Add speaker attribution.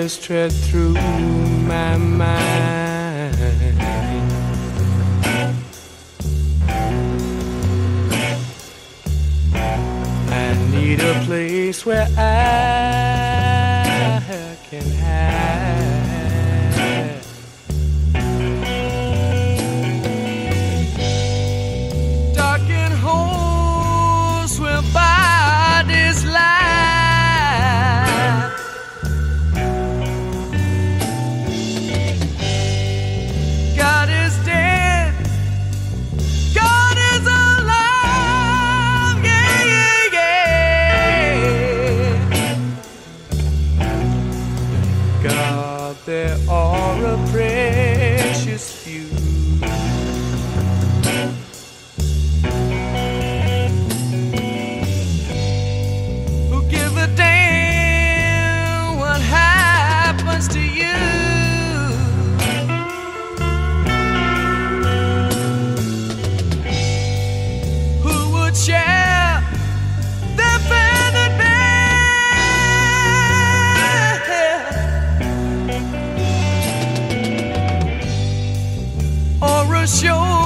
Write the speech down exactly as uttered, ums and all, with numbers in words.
Speaker 1: just tread through my mind. I need a place where I can hide. Darkened holes where bodies lie. God is dead. God is alive. Yeah, yeah, yeah. God, there are a precious few who give a damn what happens to you. Share their faded bed or a show